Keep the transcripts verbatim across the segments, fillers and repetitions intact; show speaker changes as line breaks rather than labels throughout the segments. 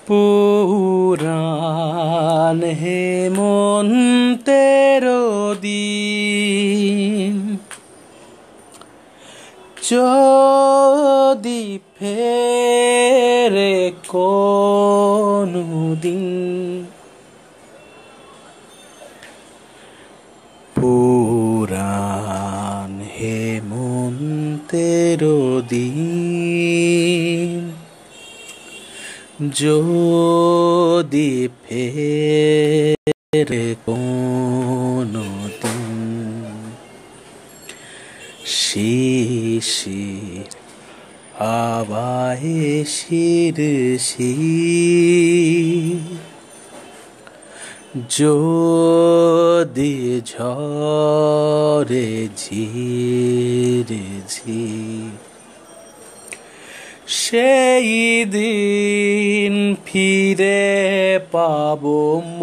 পুরাণ হেমন্তের দিন যদি ফেরে কোনদিন, পুরাণ হেমন্তের দিন যদি ফেরে কোনদিন, শিশির হাওয়ায় শিরশির যদি ঝরে ঝির ঝির, সেই দিন ফিরে পাবো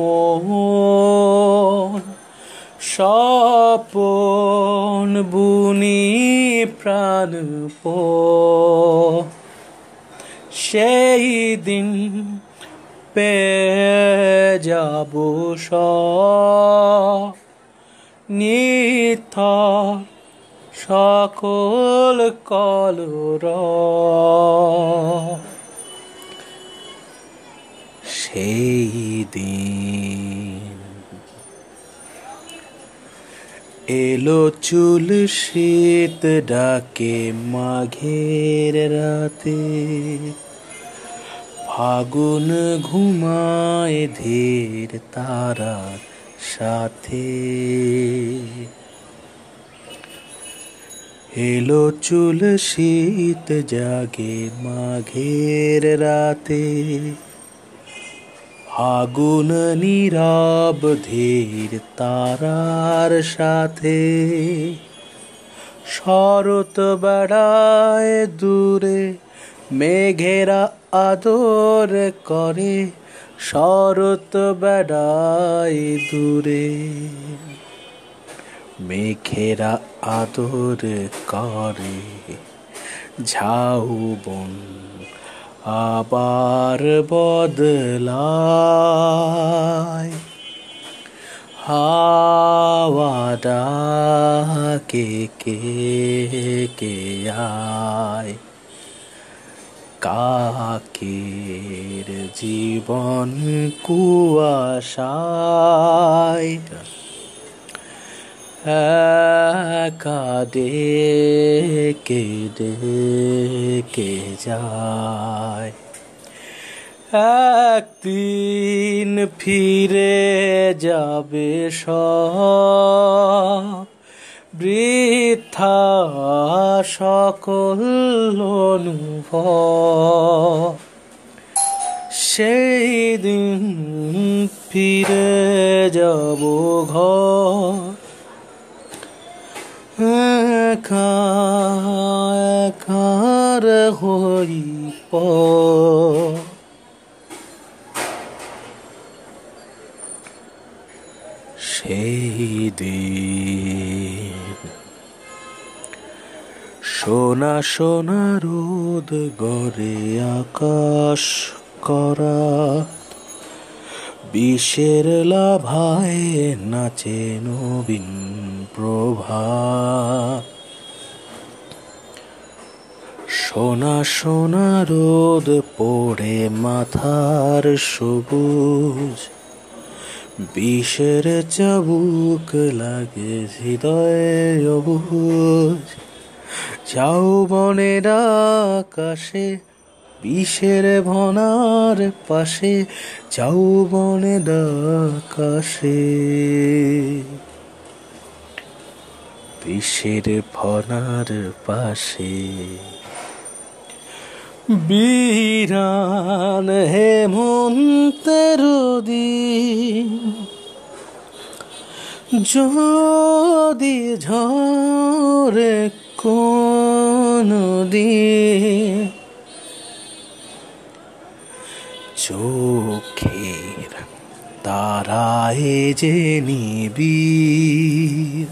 মন স্বপন বুনি প্রাণপণ। সেই দিন পেয়ে যাবো সব নিথর সকল কলরব। সেই দিন এলো চুল শীত ডাকে মাঘের রাতে, ফাগুন ঘুমায় ধীর তারার সাথে। এলো চুল শীত জাগে মাঘের রাতে, ফাগুন নীরব ধীর তারার সাথে। শরৎ বেড়ায় দূরে মেঘেরা আদর করে, শরৎ বেড়ায় দূরে মেঘেরা আদর করে। ঝাউবন আবার বদলায়, হাওয়া ডাকে কে কে আয়। কাকের জীবন কুয়াশায় একা ডেকে ডেকে যায়। একদিন ফিরে যাবে সব বৃথা সকল অনুভব। সেই দিন ফিরে যাব ঘর একা একার হই পর। সেই দিন সোনা সোনা রোদ গড়ে আকাশ করা, বিষের লাভায় নাচে নবীন প্রভা। সোনা সোনা রোদ পড়ে মাথার সবুজ, বিষের চাবুক লাগে হৃদয়ে অবুঝ। যৌবনের আকাশে বিষের ভনার পাশে, যৌবনের আকাশে বিষের ভনার পাশে। বিরান হেমন্তের দিন যদি ঝরে কোনদিন, চোখের তারায় যে নিবিড়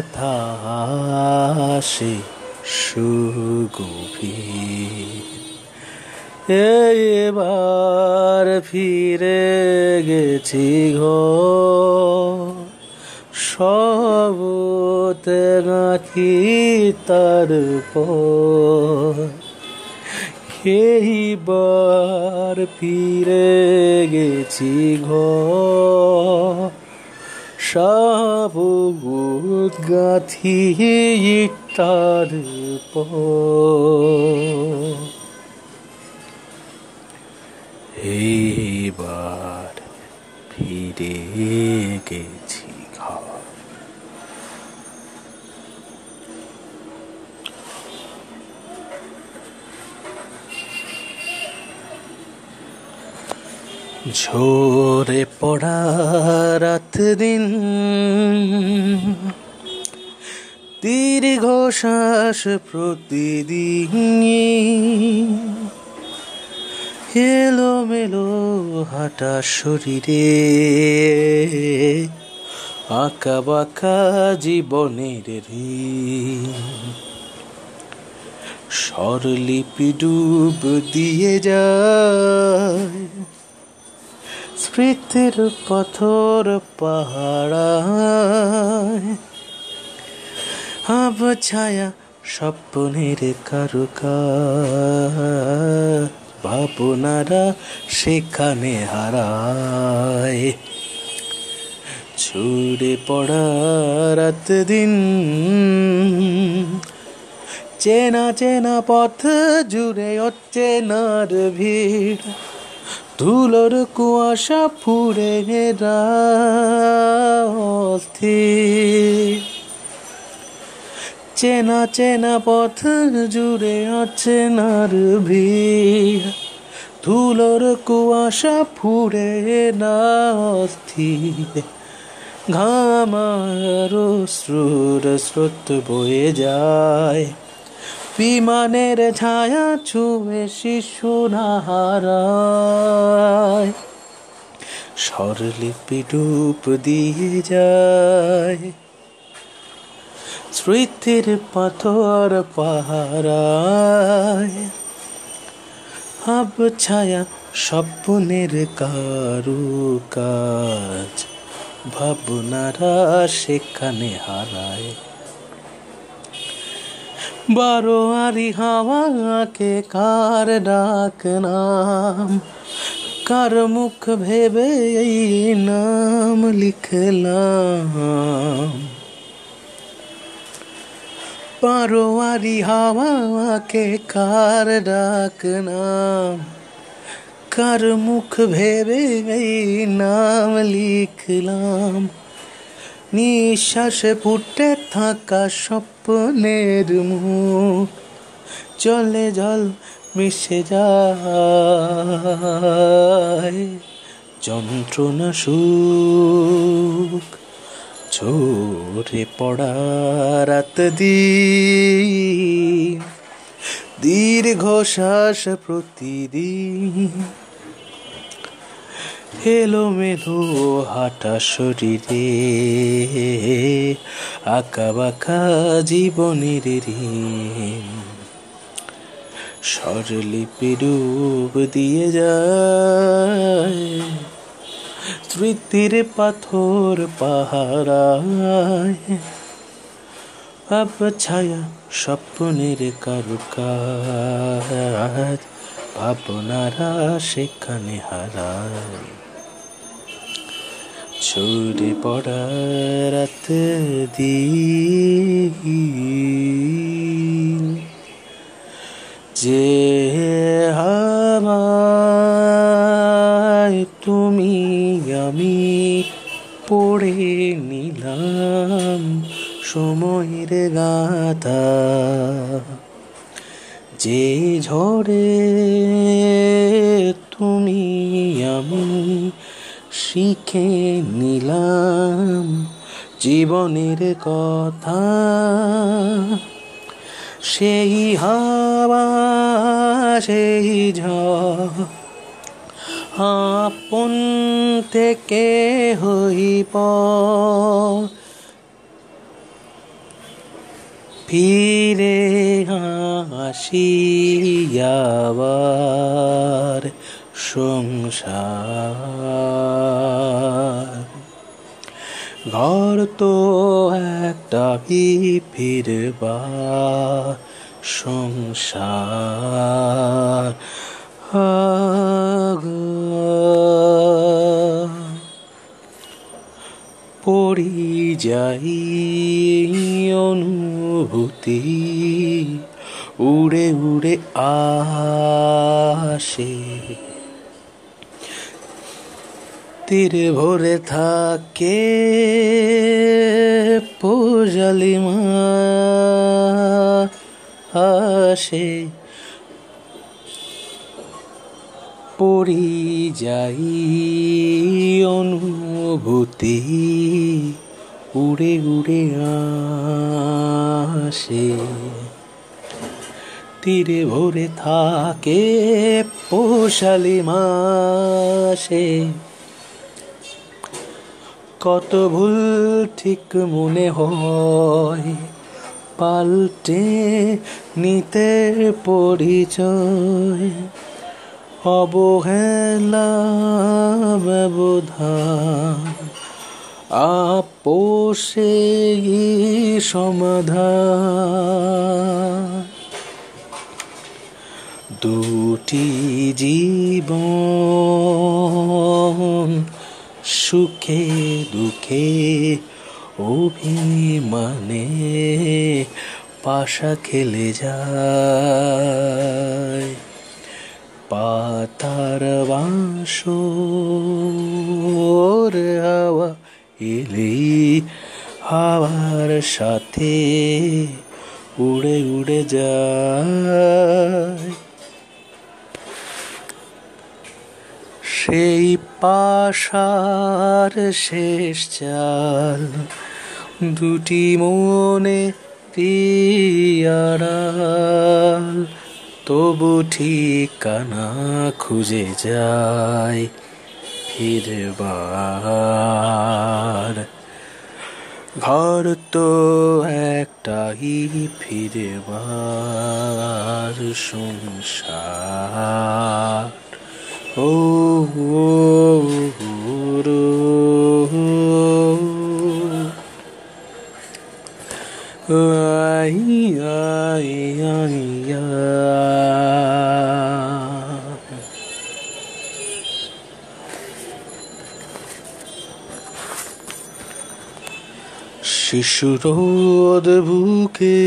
ব্যথা আসে সুগভীর। এবার ফিরে গেছি ঘর, সব গাঁথি তারপর। এইবার ফিরে গেছি ঘর, সব গাঁথি তারপর। এইবার ফিরে গেছি ঘর। ঝরে পড়া রাত দিন, দীর্ঘ শ্বাস প্রতিদিন, এলোমেলো হাঁটা শরীরে, আঁকা বাঁকা জীবনের ঋণ। স্বরলিপি ডুব দিয়ে যায় স্মৃতির পাথর পাহাড়ায়, আব ছায়া স্বপ্নের কারুকার, ভাবনারা সেখানে হারায়। ছুড়ে পড়া রাত দিন, চেনা চেনা পথ জুড়ে অচেনার ভিড়, ধুলোর কুয়াশা ফুরে অস্থির। চেনা চেনা পথ জুড়ে অচেনার ভিড়, ধুলোর কুয়াশা ফুরে না অস্থির। ঘামার অশ্রুর স্রোত বয়ে যায়, বিমানের ছায়া ছুঁয়ে শিশু না হারায়। স্বরলিপি ডুব দিয়ে যায় স্মৃতির পাথর পাহারায়, আব ছায়া স্বপ্নের কারুকাজ, ভাবনারা সেখানে হারায়। বারোয়ারি হাওয়াকে কার ডাক নাম, কার মুখ ভেবে এই নাম লিখলাম। বারোয়ারি হাওয়াকে কার ডাক নাম, কার মুখ ভেবে এই নাম লিখলাম। নিঃশ্বাসে ফুটে থাকা স্বপ্নের মুখ, জলে জল মিশে যায় যন্ত্রণা সুখ। ঝরে পড়া রাত দিন, দীর্ঘ শ্বাস প্রতিদিন, এলোমেলো হাঁটা শরীরে, আঁকা বাঁকা জীবনের ঋণ। স্বরলিপি ডুব দিয়ে যায় স্মৃতির পাথর পাহারায়, আব ছায়া স্বপ্নের কারুকাজ, ভাবনারা সেখানে হারায়। ছুড়ে পড়া রাত দিন, যে হাওয়ায় তুমি আমি পড়ে নিলাম সময়ের গাথা। যে ঝড়ে তুমি আমি শিখে নিলাম জীবনের কথা, সেই হাওয়া সেই ঝড় আপন থেকে হইব ফিরে আসি আবার সংসার ঘর তো একটা ফিরবার সংসার পরিযায়ী অনুভূতি উড়ে উড়ে আসে তীরে ভরে থাকে পূজালিমা আসে পরিযায়ী অনুভূতি উড়ে উড়ে আসে তীরে ভরে থাকে পৌষালি মাসে কত ভুল ঠিক মনে হয় পাল্টে নিতে পরিচয় অবহেলা ব্যবধান আপোষে সমাধান দুটি জীবন সুখে দুঃখে অভিমানে পাশা খেলে যায় পাতার বাঁশর হাওয়া এলেই হাওয়ার সাথে উড়ে উড়ে যায় সেই পাশার শেষ চাল দুটি মনে আড়াল তবু ঠিকানা খুঁজে যায় ফিরবার ঘর তো একটাই ফিরবার সংসার ও আই আই আই শিশুরোদ বুকে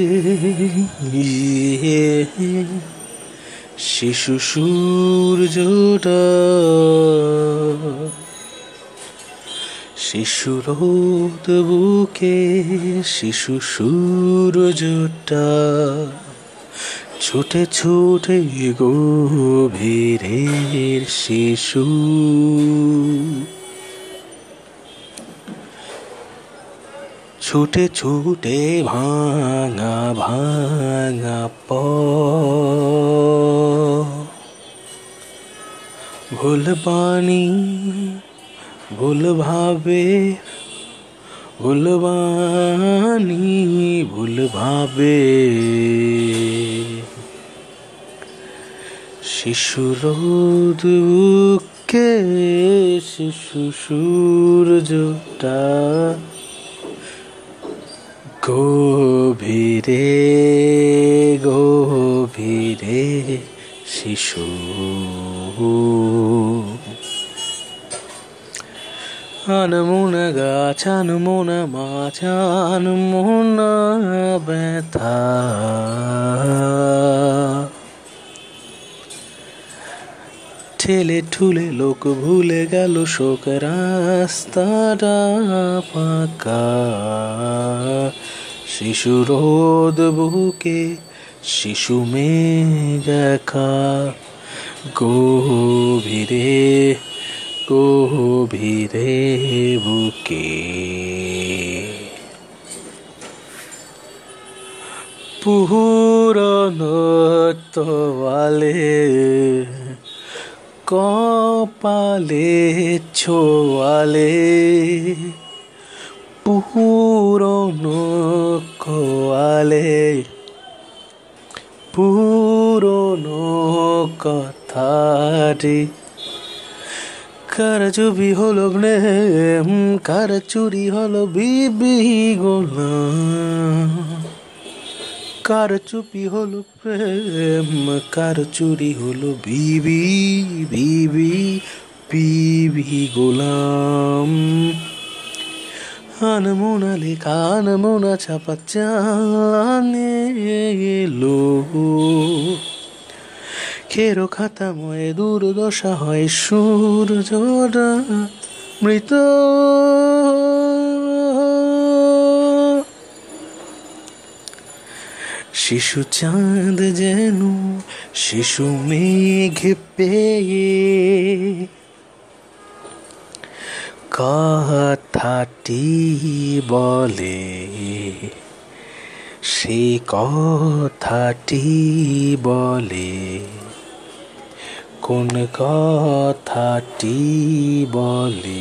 শিশু সূর্যটা শিশুরোদ বুকে শিশু সূর্যটা ছুটে ছুটে গভীরের শিশু ছুটে ছুটে ভাঙা ভাঙা প ভুল বাণী ভুল ভাবে ভুল বাণী ভুল ভাবে শিশুরোদ বুকে শিশু সূর্যটা গভীরে গভীরে শিশু আনমোনা গাছ আনমোনা মাছ আনমোনা ব্যথা ঠেলে ঠুলে লোক ভুলে গেল শোক রাস্তাটা ফাঁকা শিশুরোদ বুকে শিশু মেঘ একা গভীরে গভীরে বুকে পুরনো তোয়ালে কপালে ছোয়ালে পুরনো কোয়ালে পুরনো কথাটি কার চুরি হলো প্রেম, কার চুরি হলো বিবি গোলাম, কার চুপি হলো প্রেম, কার চুরি হলো বিবি বিবি বিবি গোলাম। আনমোনা লেখা আনমোনা ছাপা চালানে এলো, খেরো খাতাময় দুর্দশা হয় সূর্যরা মৃত। শিশু চাঁদ যেন শিশু মেঘ পেয়ে কথাটি বলে, সে কথাটি বলে, কোন কথাটি বলে।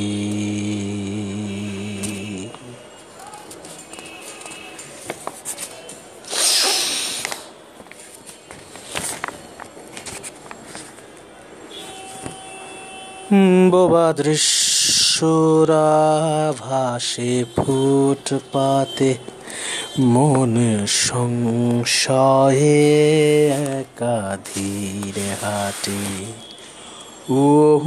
বোবা দৃশ্যরা ভাসে ফুটপাতে, মন সংশয়ে একা ধীরে হাঁটে। ও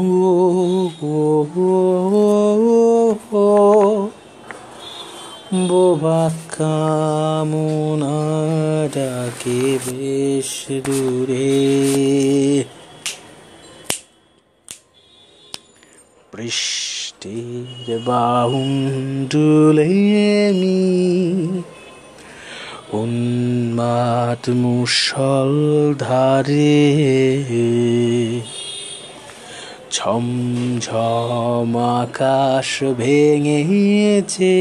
বোবা কামনা ডাকে বেশ দূরে, বৃষ্টির বাউন্ডুলে মি উন্মাদ মুষলধারে, ঝমঝম আকাশ ভেঙেছে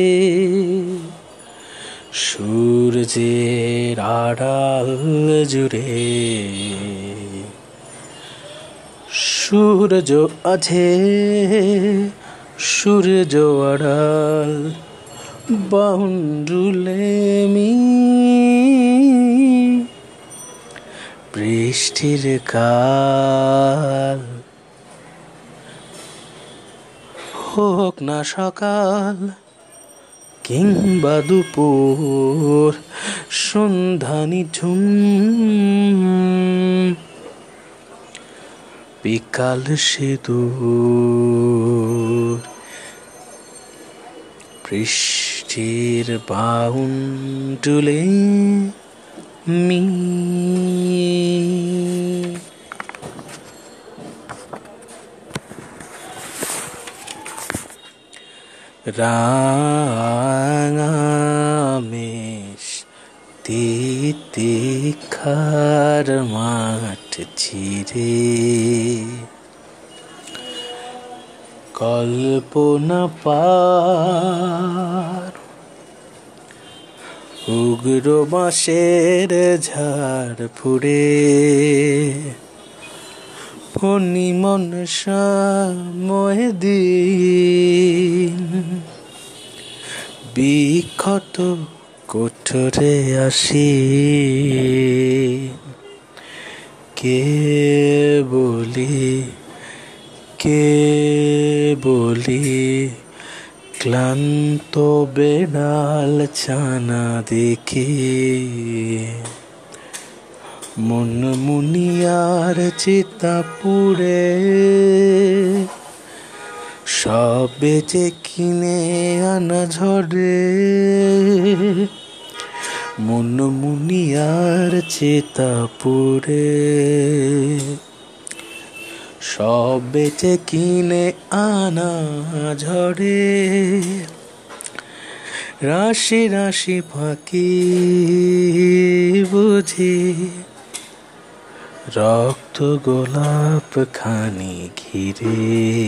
সূর্যের আড়াল জুড়ে। সূর্য আছে সূর্য আড়াল বাউন্ডুলে মি, বৃষ্টির কাল হোক না সকাল কিংবা দুপুর, সন্ধানী ঝুম বিকাল সিঁদুর, বৃষ্টির বাউন্ডুলে মি। রাঙামেশ তিতিক্ষার মাঠ চিরে, কল্পনা পার উগ্র বাঁশের ঝাড় ফুড়ে, ফণি মনসা ময় দিন বিক্ষত কোঠরে আসি, কে বলি কে বলি ক্লান্ত বেড়াল ছানা দেখে, মন মুনিয়ার চিতা পুড়ে, সব বেচে কিনে আনা ঝরে, মন মুনিয়ার চিতা পুড়ে, সব বেচে কিনে আনা ঝরে। রাশি রাশি ফাঁকি বুঝি রক্ত গোলাপ খানি ঘিরে,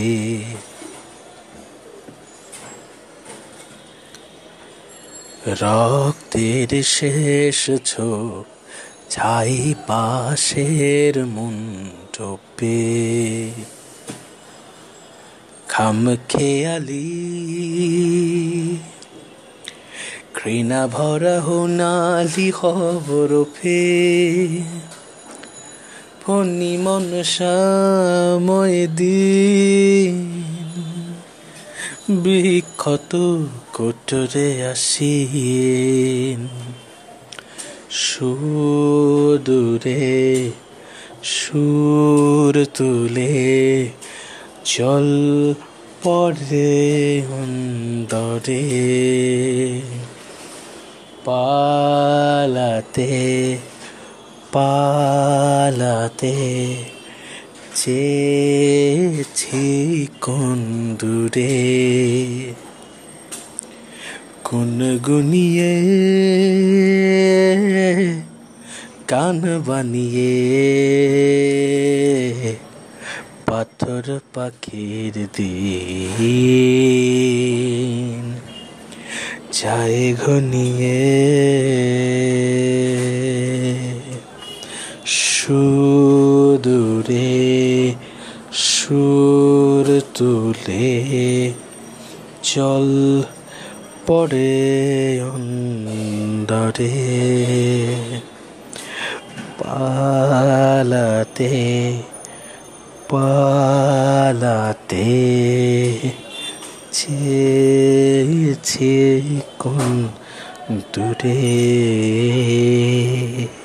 রক্তের শেষ ছোপ ছাই পাশের মণ্ডপে, খামখেয়ালি ঘৃণা ভরা সোণালী খবরফে ফণি মনসাময় দিন বিক্ষত কোটরে আসিন সুদূরে সুর তুলে জল পড়ে অন্তরে পালাতে পালাতে চেয়েছি কোন দূরে গুনগুনিয়ে গান বানিয়ে পাথর পাখির দিন যায় ঘনিয়ে সুদূরে সুর তুলে জল পড়ে অন্তরে পালাতে পালাতে চেয়েছি কোন দূরে।